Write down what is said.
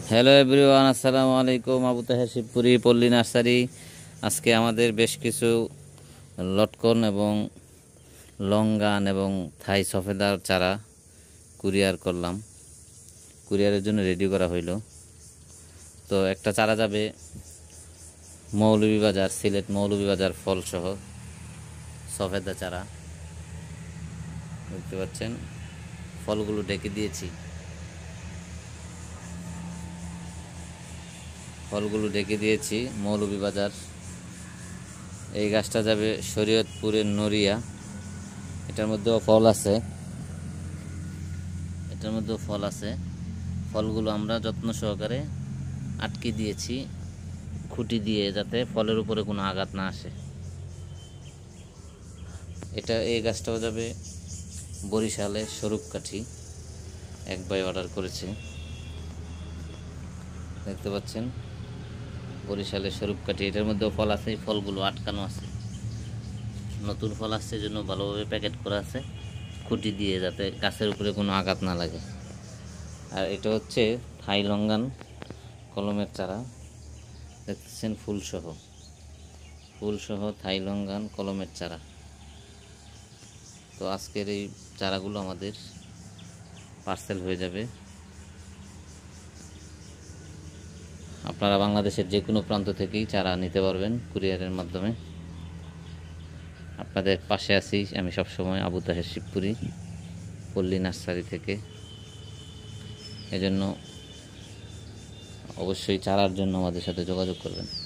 Hello everyone, আসসালামু আলাইকুম। আবু তাহের শিবপুরি পল্লী নার্সারি। আজকে আমাদের বেশ কিছু লটকন এবং লঙ্গান এবং থাই সফেদার চারা কুরিয়ার করলাম, কুরিয়ারের জন্য রেডি করা হইল। তো একটা চারা যাবে মৌলভীবাজার, সিলেট মৌলভীবাজার ফলসহ সফেদা চারা। দেখতে পাচ্ছেন ফলগুলো ঢেকে দিয়েছি, মৌলভীবাজার। এই গাছটা যাবে শরীয়তপুরের নড়িয়া। এটার মধ্যেও ফল আছে। ফলগুলো আমরা যত্ন সহকারে আটকে দিয়েছি খুঁটি দিয়ে, যাতে ফলের উপরে কোনো আঘাত না আসে। এই গাছটাও যাবে বরিশালে স্বরূপকাঠি, এক ভাই অর্ডার করেছে। দেখতে পাচ্ছেন বরিশালের স্বরূপকাঠি। এটার মধ্যেও ফল আছে, এই ফলগুলো আটকানো আছে। নতুন ফল আসছে জন্য ভালোভাবে প্যাকেট করা আছে খুঁটি দিয়ে, যাতে গাছের উপরে কোনো আঘাত না লাগে। আর এটা হচ্ছে থাই লঙ্গান কলমের চারা। দেখতেছেন ফুলসহ থাই লঙ্গান কলমের চারা। তো আজকের এই চারাগুলো আমাদের পার্সেল হয়ে যাবে। আপনারা বাংলাদেশের যে কোনো প্রান্ত থেকেই চারা নিতে পারবেন কুরিয়ারের মাধ্যমে। আপনাদের পাশে আছি আমি সবসময়, আবু তাহের শিবপুরি পল্লী নার্সারি থেকে। এজন্য অবশ্যই চারার জন্য আমাদের সাথে যোগাযোগ করবেন।